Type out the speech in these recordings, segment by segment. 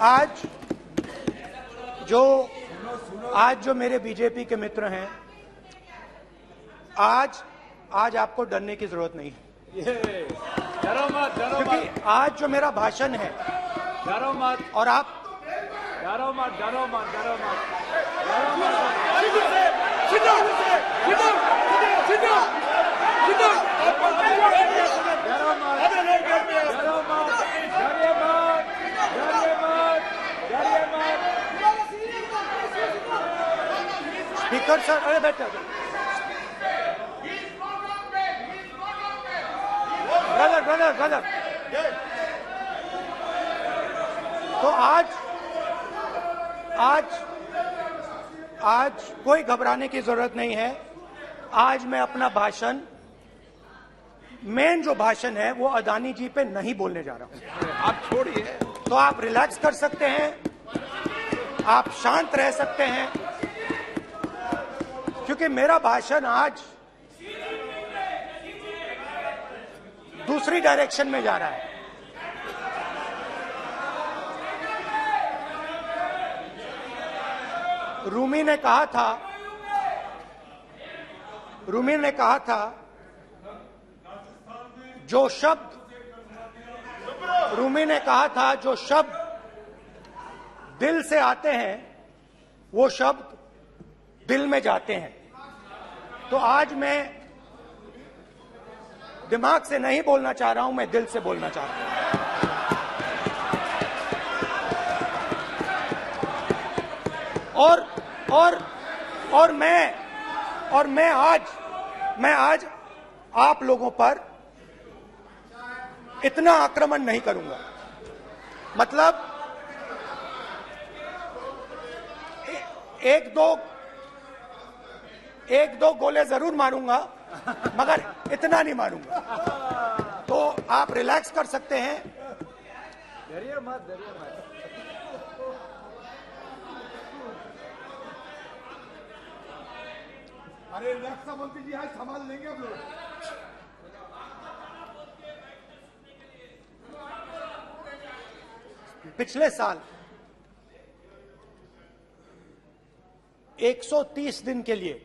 आज जो मेरे बीजेपी के मित्र हैं, आज आपको डरने की जरूरत नहीं है। डरो मत, क्योंकि आज जो मेरा भाषण है, डरो मत, और आप डरो मत, डरो मत, डरो मत, स्पीकर सर, अरे बैठे ब्रदर। तो आज कोई घबराने की जरूरत नहीं है। आज मैं अपना भाषण, मेन जो भाषण है वो अदानी जी पे नहीं बोलने जा रहा हूं। आप छोड़िए, तो आप रिलैक्स कर सकते हैं, आप शांत रह सकते हैं, क्योंकि मेरा भाषण आज दूसरी डायरेक्शन में जा रहा है। रूमी ने कहा था जो शब्द दिल से आते हैं वो शब्द दिल में जाते हैं। तो आज मैं दिमाग से नहीं बोलना चाह रहा हूं, मैं दिल से बोलना चाह रहा हूं। और मैं आज आप लोगों पर इतना आक्रमण नहीं करूंगा। मतलब एक दो गोले जरूर मारूंगा, मगर इतना नहीं मारूंगा। तो आप रिलैक्स कर सकते हैं। डरिए मत। अरे रक्षा मंत्री जी आज संभाल लेंगे आप लोग। पिछले साल 130 दिन के लिए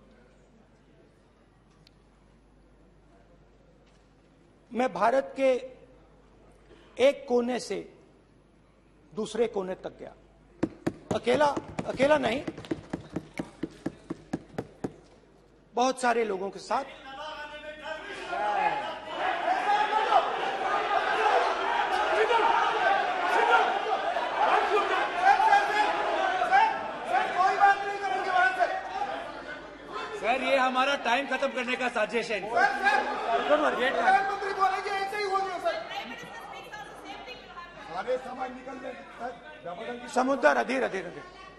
मैं भारत के एक कोने से दूसरे कोने तक गया। अकेला नहीं, बहुत सारे लोगों के साथ। सर, ये हमारा टाइम खत्म करने का साजिश है। प्रधानमंत्री बोलेंगे ऐसे ही होंगे सर। सारे समाज निकल जाए। समुद्र अधीर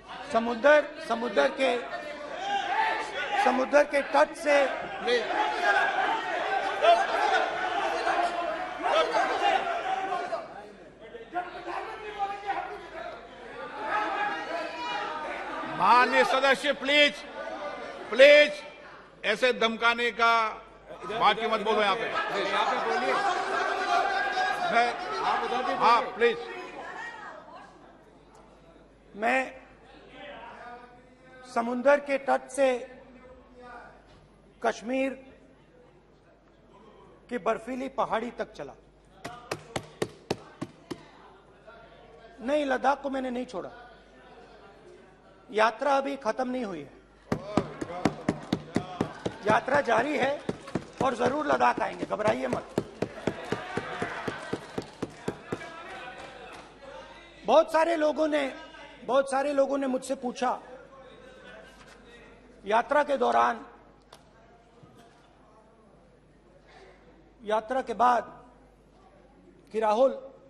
समुद्र के तट से माननीय सदस्य प्लीज ऐसे धमकाने का बात की मत बोलो यहाँ पे। बोलिए, हाँ प्लीज। मैं समुद्र के तट से कश्मीर की बर्फीली पहाड़ी तक चला। नहीं, लद्दाख को मैंने नहीं छोड़ा। यात्रा अभी खत्म नहीं हुई है, यात्रा जारी है और जरूर लद्दाख आएंगे, घबराइए मत। बहुत सारे लोगों ने मुझसे पूछा यात्रा के दौरान, यात्रा के बाद कि राहुल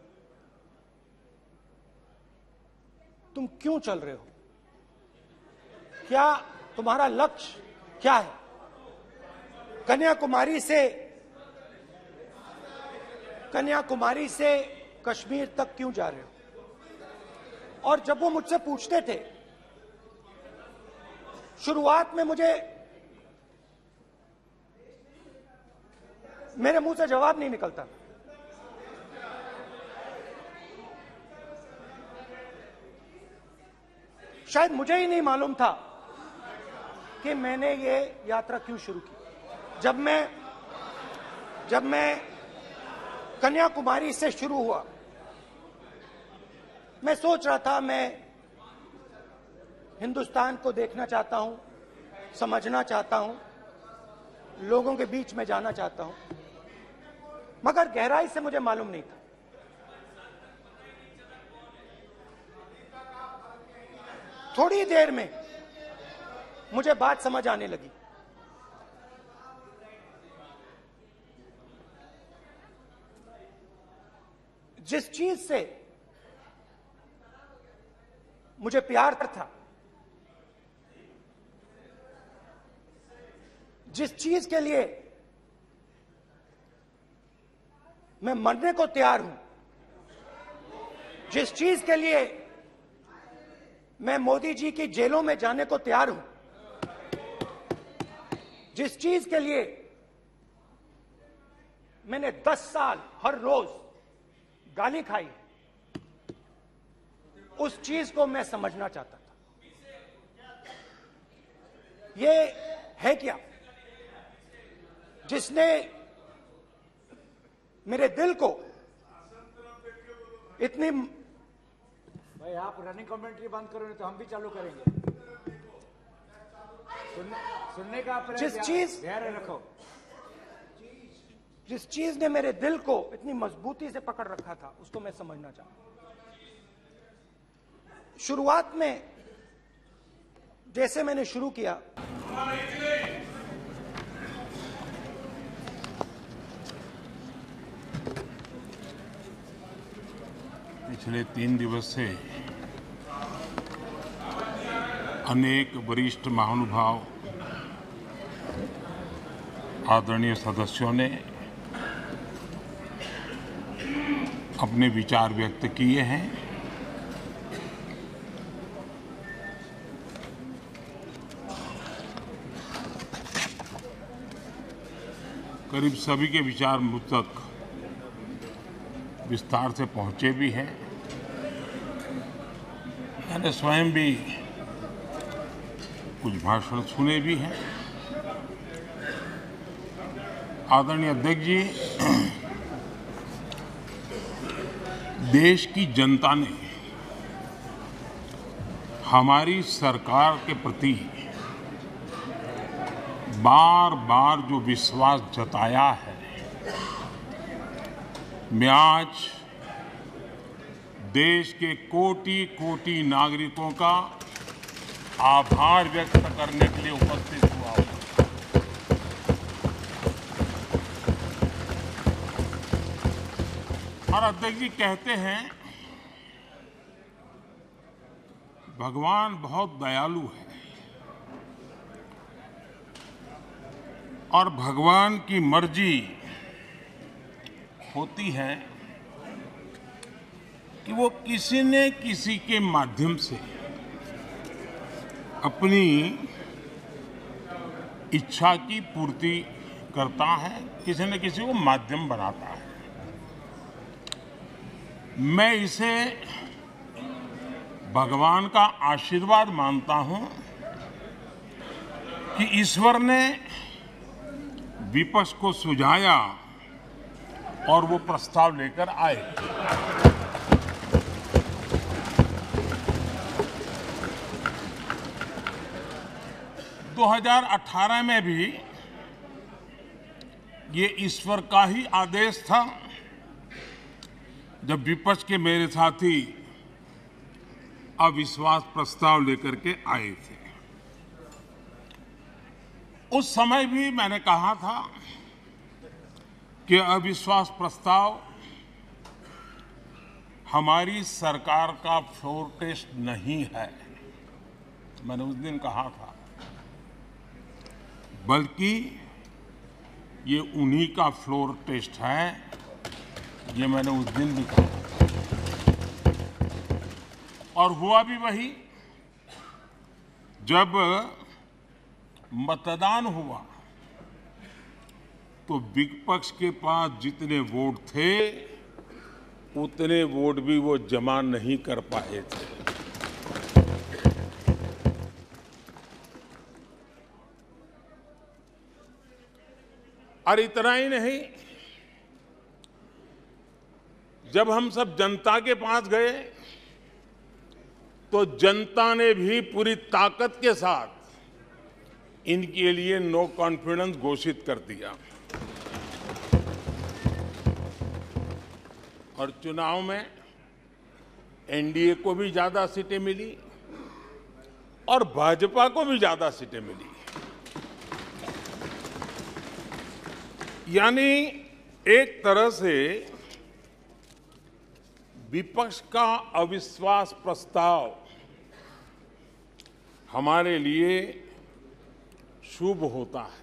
तुम क्यों चल रहे हो, क्या तुम्हारा लक्ष्य क्या है, कन्याकुमारी से कश्मीर तक क्यों जा रहे हो। और जब वो मुझसे पूछते थे, शुरुआत में मेरे मुंह से जवाब नहीं निकलता। शायद मुझे ही नहीं मालूम था कि मैंने ये यात्रा क्यों शुरू की। जब मैं कन्याकुमारी से शुरू हुआ, मैं सोच रहा था मैं हिंदुस्तान को देखना चाहता हूं, समझना चाहता हूं, लोगों के बीच में जाना चाहता हूं, मगर गहराई से मुझे मालूम नहीं था। थोड़ी देर में मुझे बात समझ आने लगी। जिस चीज से मुझे प्यार था, जिस चीज के लिए मैं मरने को तैयार हूं, जिस चीज के लिए मैं मोदी जी की जेलों में जाने को तैयार हूं, जिस चीज के लिए मैंने 10 साल हर रोज गाली खाई, उस चीज को मैं समझना चाहता था। ये है क्या जिसने मेरे दिल को इतनी। भाई आप रनिंग कमेंट्री बंद करो, नहीं तो हम भी चालू करेंगे। सुनने का जिस चीज ने मेरे दिल को इतनी मजबूती से पकड़ रखा था, उसको मैं समझना चाहता। शुरुआत में जैसे मैंने शुरू किया, पिछले 3 दिवस से अनेक वरिष्ठ महानुभाव, आदरणीय सदस्यों ने अपने विचार व्यक्त किए हैं। करीब सभी के विचार मुझ तक विस्तार से पहुंचे भी हैं। मैंने स्वयं भी कुछ भाषण सुने भी हैं। आदरणीय अध्यक्ष जी, देश की जनता ने हमारी सरकार के प्रति बार बार जो विश्वास जताया है, मैं आज देश के कोटि कोटि नागरिकों का आभार व्यक्त करने के लिए उपस्थित हुआ हूं। और अध्यक्ष जी कहते हैं भगवान बहुत दयालु है और भगवान की मर्जी होती है कि वो किसी न किसी के माध्यम से अपनी इच्छा की पूर्ति करता है, किसी न किसी को माध्यम बनाता है। मैं इसे भगवान का आशीर्वाद मानता हूं कि ईश्वर ने विपक्ष को सुझाया और वो प्रस्ताव लेकर आए। दो 2018 में भी ये ईश्वर का ही आदेश था, जब विपक्ष के मेरे साथी अविश्वास प्रस्ताव लेकर के आए थे। उस समय भी मैंने कहा था कि अविश्वास प्रस्ताव हमारी सरकार का फ्लोर टेस्ट नहीं है। मैंने उस दिन कहा था, बल्कि ये उन्हीं का फ्लोर टेस्ट है। ये मैंने उस दिन भी कहा और हुआ भी वही। जब मतदान हुआ तो विपक्ष के पास जितने वोट थे उतने वोट भी वो जमा नहीं कर पाए थे। और इतना ही नहीं, जब हम सब जनता के पास गए तो जनता ने भी पूरी ताकत के साथ इनके लिए नो कॉन्फिडेंस घोषित कर दिया। और चुनाव में एनडीए को भी ज्यादा सीटें मिली और भाजपा को भी ज्यादा सीटें मिली। यानी एक तरह से विपक्ष का अविश्वास प्रस्ताव हमारे लिए शुभ होता है।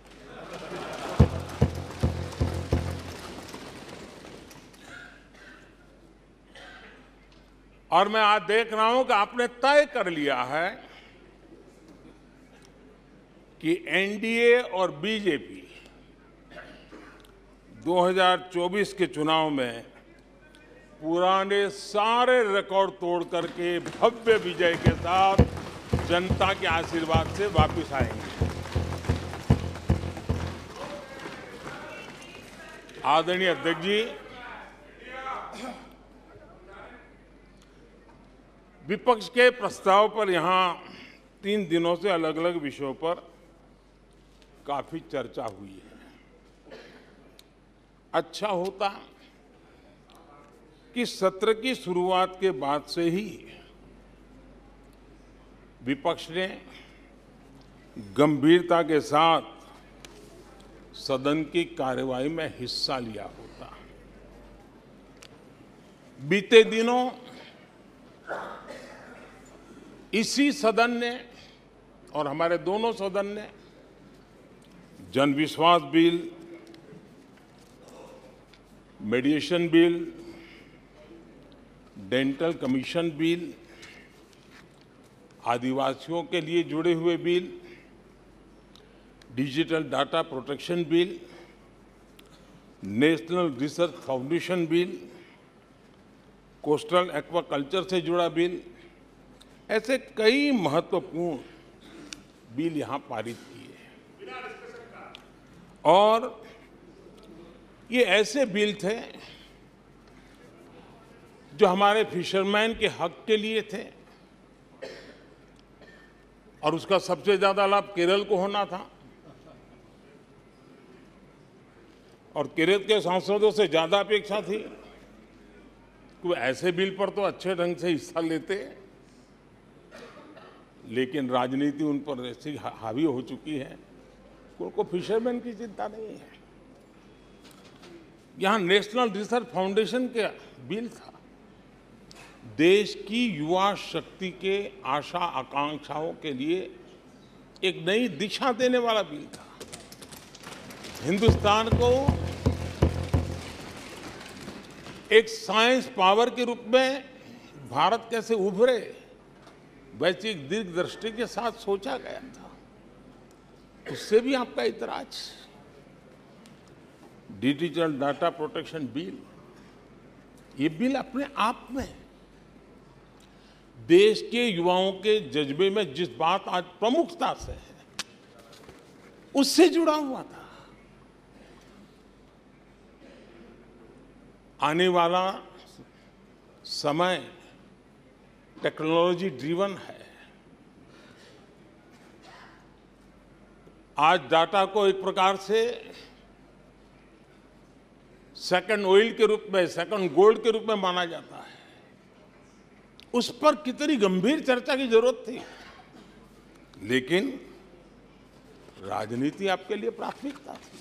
और मैं आज देख रहा हूं कि आपने तय कर लिया है कि एनडीए और बीजेपी 2024 के चुनाव में पुराने सारे रिकॉर्ड तोड़ करके भव्य विजय के साथ जनता के आशीर्वाद से वापस आएंगे। आदरणीय अध्यक्ष जी, विपक्ष के प्रस्ताव पर यहां 3 दिनों से अलग अलग विषयों पर काफी चर्चा हुई है। अच्छा होता कि सत्र की शुरुआत के बाद से ही विपक्ष ने गंभीरता के साथ सदन की कार्यवाही में हिस्सा लिया होता। बीते दिनों इसी सदन ने और हमारे दोनों सदन ने Jan Vishwas bill, mediation bill, dental commission bill, आदिवासियों के लिए जुड़े हुए bill, digital data protection bill, national research foundation bill, coastal aquaculture से जुड़ा बिल, ऐसे कई महत्वपूर्ण बिल यहां पारित किए। और ये ऐसे बिल थे जो हमारे फिशरमैन के हक के लिए थे और उसका सबसे ज्यादा लाभ केरल को होना था। और केरल के सांसदों से ज्यादा अपेक्षा थी कि वो ऐसे बिल पर तो अच्छे ढंग से हिस्सा लेते, लेकिन राजनीति उन पर ऐसी हावी हो चुकी है कि उनको फिशरमैन की चिंता नहीं है। यहां नेशनल रिसर्च फाउंडेशन का बिल था, देश की युवा शक्ति के आशा आकांक्षाओं के लिए एक नई दिशा देने वाला बिल था। हिंदुस्तान को एक साइंस पावर के रूप में भारत कैसे उभरे, वैसी एक दीर्घदृष्टि के साथ सोचा गया था। उससे भी आपका इतराज। डिजिटल डाटा प्रोटेक्शन बिल, ये बिल अपने आप में देश के युवाओं के जज्बे में जिस बात आज प्रमुखता से है, उससे जुड़ा हुआ था। आने वाला समय टेक्नोलॉजी ड्रिवन है। आज डाटा को एक प्रकार से सेकंड ऑयल के रूप में, सेकंड गोल्ड के रूप में माना जाता है। उस पर कितनी गंभीर चर्चा की जरूरत थी, लेकिन राजनीति आपके लिए प्राथमिकता थी।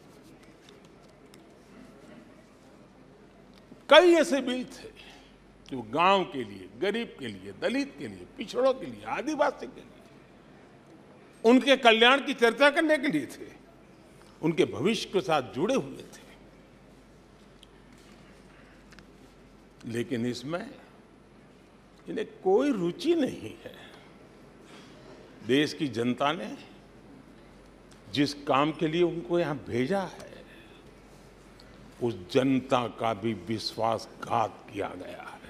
कई ऐसे बिल थे जो गांव के लिए, गरीब के लिए, दलित के लिए, पिछड़ों के लिए, आदिवासी के लिए, उनके कल्याण की चर्चा करने के लिए थे, उनके भविष्य के साथ जुड़े हुए थे। लेकिन इसमें इन्हें कोई रुचि नहीं है। देश की जनता ने जिस काम के लिए उनको यहां भेजा है, उस जनता का भी विश्वासघात किया गया है।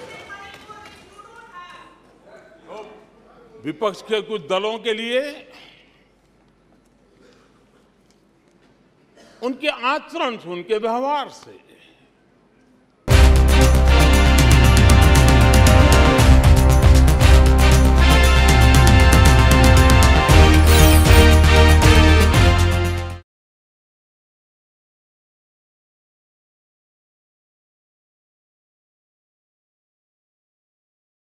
विपक्ष के कुछ दलों के लिए उनके आचरण से, उनके व्यवहार से